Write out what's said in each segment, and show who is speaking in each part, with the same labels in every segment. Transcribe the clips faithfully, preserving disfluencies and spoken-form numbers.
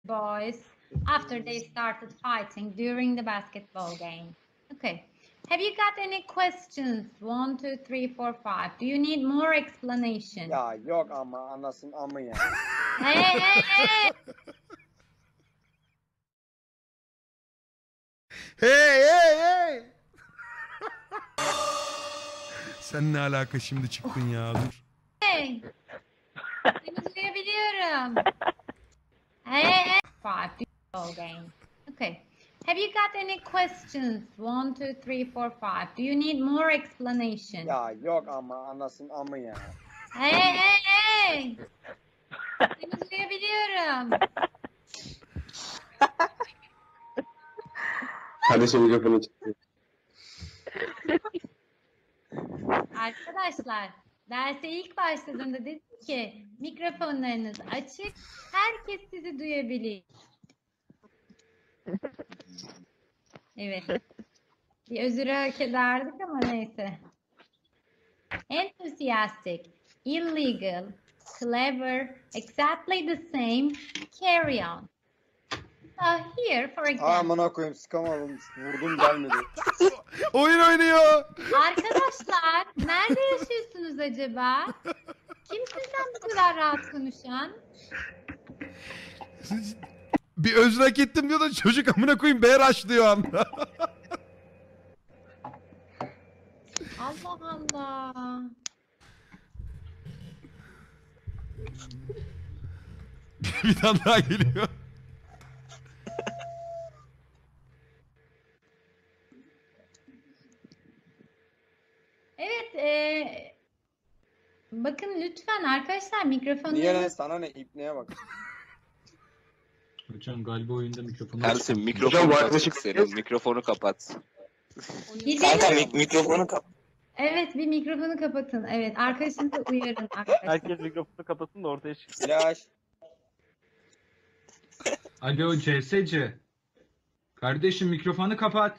Speaker 1: boys after they started fighting during the basketball game. Okay. Have you got any questions? One, two, three, four, five. Do you need more explanation?
Speaker 2: Ya yok ama anasın amı ya.
Speaker 1: Hey, hey, hey!
Speaker 3: Hey hey hey. Sen ne alaka şimdi çıktın ya, dur.
Speaker 1: Hey! Seni duyabiliyorum. Hey, hey! Five. Basketball game. Okay. Have you got any questions? One, two, three, four, five. Do you need more explanation?
Speaker 2: Ya yok ama anasın amı ya.
Speaker 1: Hey, hey, hey! Seni duyabiliyorum.
Speaker 4: Kardeşim mikrofonu çıktı.
Speaker 1: Arkadaşlar, derse ilk başladığımda dedim ki mikrofonlarınız açık, herkes sizi duyabilir. Evet. Bir özür hak ederdik ama neyse. Enthusiastic, illegal, clever, exactly the same, carry on. So here for example.
Speaker 2: Amına koyayım sıkamadım. Vurdum gelmedi.
Speaker 3: Oyun oynuyor.
Speaker 1: Arkadaşlar, nerede yaşıyorsunuz acaba? Kimsin sen bu kadar rahat konuşan?
Speaker 3: Bir özür hak ettim diyor da çocuk amına koyayım B rushlıyor anda.
Speaker 1: Allah Allah.
Speaker 3: Bir tane daha geliyor.
Speaker 1: Evet, e, bakın lütfen arkadaşlar mikrofonları...
Speaker 2: Niye lan sana ne ipneye bak.
Speaker 5: Hocam galiba oyunda mikrofonu
Speaker 6: Ersin
Speaker 4: Hocam
Speaker 6: mikrofonu
Speaker 4: bu
Speaker 6: açık
Speaker 4: arkadaşı
Speaker 6: senin. Mikrofonu kapat.
Speaker 1: Bir
Speaker 4: Kanka
Speaker 1: de-
Speaker 4: mik mikrofonu kapat.
Speaker 1: Evet, bir mikrofonu kapatın. Evet, arkadaşınızı uyarın arkadaşlar.
Speaker 7: Herkes mikrofonu kapatsın da ortaya çıksın.
Speaker 2: Flash.
Speaker 5: Alo C S C. Kardeşim mikrofonu kapat.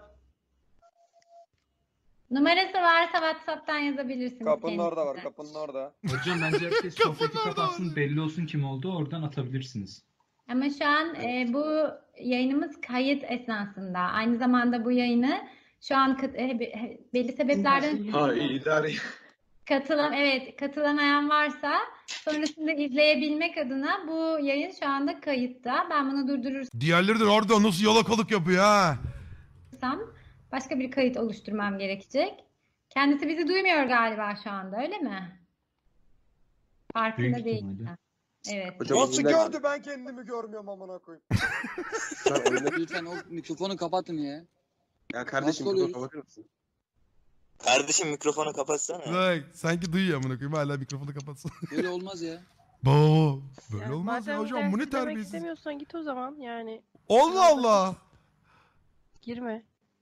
Speaker 1: Numarası varsa WhatsApp'tan yazabilirsiniz.
Speaker 2: Kapının orada var
Speaker 1: kendisine.
Speaker 2: kapının orada.
Speaker 5: Hocam bence herkes sohbeti kapatsın, belli olsun kim oldu, oradan atabilirsiniz.
Speaker 1: Ama şu an e, bu yayınımız kayıt esnasında. Aynı zamanda bu yayını şu an kat- e, be- belli sebeplerden
Speaker 4: Ha idare.
Speaker 1: katılan evet katılamayan varsa sonrasında izleyebilmek adına bu yayın şu anda kayıtta. Ben bunu durdurursam
Speaker 3: Diğerleri de orada nasıl yalakalık yapıyor ha.
Speaker 1: başka bir kayıt oluşturmam gerekecek. Kendisi bizi duymuyor galiba şu anda, öyle mi? Farkında
Speaker 5: Büyük
Speaker 1: değil.
Speaker 5: ihtimalle.
Speaker 1: Evet.
Speaker 4: Hocam
Speaker 2: Nasıl
Speaker 4: oyunda-
Speaker 2: gördü ben kendimi görmüyorum amına koyayım.
Speaker 4: Sen oyunda-
Speaker 8: Lütfen o mikrofonu kapatın ya.
Speaker 4: Ya kardeşim
Speaker 8: Nasıl
Speaker 4: mikrofonu
Speaker 8: oluyor?
Speaker 4: kapatır mısın?
Speaker 9: Kardeşim mikrofonu kapatsana.
Speaker 3: Bak sanki duyuyor amına koyayım, hala mikrofonu kapatsın.
Speaker 8: Böyle olmaz ya.
Speaker 3: Bo, böyle
Speaker 10: Yani
Speaker 3: olmaz ya
Speaker 10: madem
Speaker 3: hocam, bu ne
Speaker 10: dersi dinlemek
Speaker 3: terbiyesiz.
Speaker 10: istemiyorsan git o zaman yani
Speaker 3: Allah Allah.
Speaker 10: girme.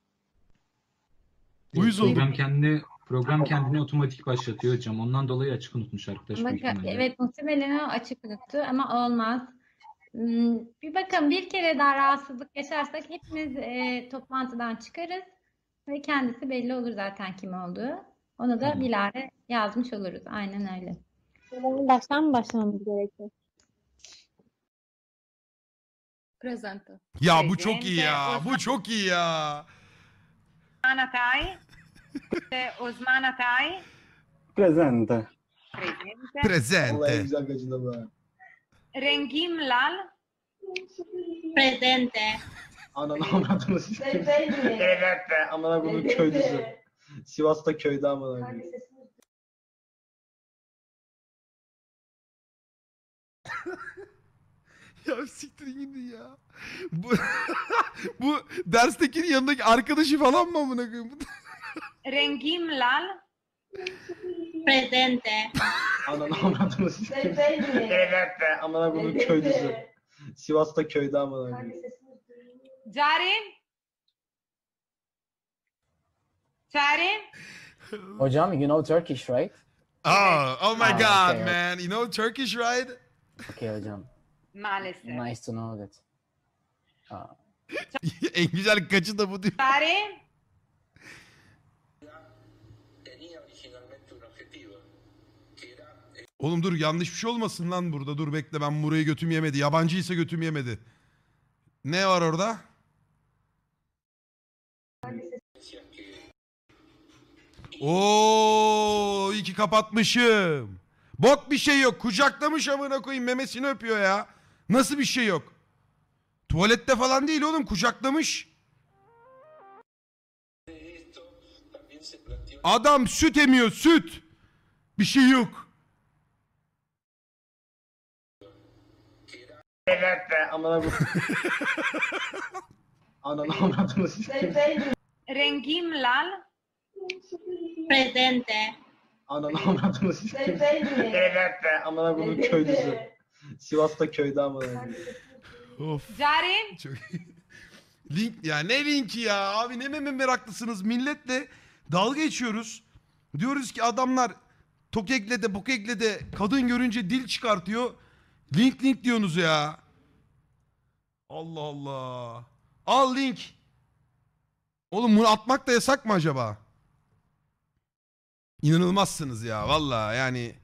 Speaker 3: Uyuz oldum.
Speaker 5: Program kendini program kendini otomatik başlatıyor hocam. Ondan dolayı açık unutmuş arkadaş
Speaker 1: Ama
Speaker 5: büyük
Speaker 1: ka-
Speaker 5: ihtimalle.
Speaker 1: evet, muhtemelen o açık unuttu ama olmaz. Hmm, Bir bakın, bir kere daha rahatsızlık yaşarsak hepimiz e, toplantıdan çıkarız ve kendisi belli olur zaten kim olduğu. Onu da
Speaker 5: Tamam.
Speaker 1: bilare yazmış oluruz. Aynen öyle.
Speaker 11: Baştan mı başlamamız gerekiyor?
Speaker 10: Presente.
Speaker 3: Ya bu çok iyi ya. Bu çok iyi ya.
Speaker 12: Osman Atay. Osman Atay.
Speaker 4: Presente.
Speaker 12: Presente.
Speaker 3: Presente.
Speaker 4: güzel gacıda bu.
Speaker 12: Rengim Lal.
Speaker 11: Presente.
Speaker 4: Ananı avradını sikeyim. Evet be amına koyduğum köylüsü. Sivas'ta köyde amına koyayım.
Speaker 3: Ya siktirin gidin ya. Bu, bu derstekinin yanındaki arkadaşı falan mı amına koyayım?
Speaker 12: Rengim Lal.
Speaker 11: Presente.
Speaker 4: Ananı avradını sikeyim. Evet be amına koyduğum köylüsü. Sivas'ta köyde amına koyayım.
Speaker 12: Carin. Carin.
Speaker 8: Hocam, you know Turkish, right?
Speaker 3: Oh, oh my
Speaker 8: Ah,
Speaker 3: god,
Speaker 8: okay.
Speaker 3: man. You know Turkish, right?
Speaker 8: Okay hocam.
Speaker 12: Maalesef.
Speaker 8: Nice to know that. Ah.
Speaker 3: En güzel kaçı da bu diyor.
Speaker 12: Carin.
Speaker 3: Oğlum dur yanlış bir şey olmasın lan burada. Dur bekle ben burayı götüm yemedi. Yabancıysa götüm yemedi. Ne var orada? Oo, iyi ki kapatmışım. Bok bir şey yok. Kucaklamış amına koyayım, memesini öpüyor ya. Nasıl bir şey yok? Tuvalette falan değil oğlum, kucaklamış. Adam süt emiyor, süt. Bir şey yok.
Speaker 4: Evet be amına koyayım. Ananı avradını sikeyim.
Speaker 12: Rengim lal.
Speaker 11: Presente.
Speaker 4: Ananı avradını sikeyim. Evet be amına koyayım köylüsü. Sivas'ta köyde amına koyayım.
Speaker 3: Of.
Speaker 12: Carin.
Speaker 3: Çok link ya, ne linki ya abi, ne meme meraklısınız, milletle dalga geçiyoruz. Diyoruz ki adamlar tokekle de bokekle de kadın görünce dil çıkartıyor. Link link diyorsunuz ya. Allah Allah. Al link. Oğlum bunu atmak da yasak mı acaba? İnanılmazsınız ya vallahi yani.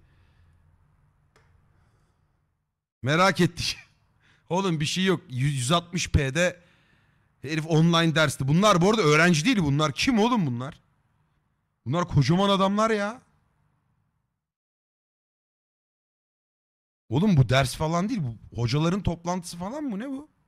Speaker 3: Merak ettik. Oğlum bir şey yok. yüz altmış p'de herif online dersti. Bunlar bu arada öğrenci değil bunlar. Kim oğlum bunlar? Bunlar kocaman adamlar ya. Oğlum bu ders falan değil. Bu hocaların toplantısı falan mı? Ne bu?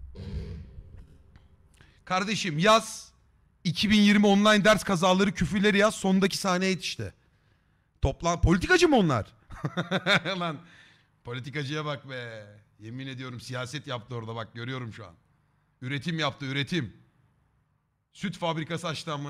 Speaker 3: Kardeşim yaz. iki bin yirmi online ders kazaları küfürleri yaz. Sondaki sahneye et işte. Toplan politikacı mı onlar? Lan politikacıya bak be. Yemin ediyorum siyaset yaptı orada, bak görüyorum şu an. Üretim yaptı, üretim. Süt fabrikası açtı ama.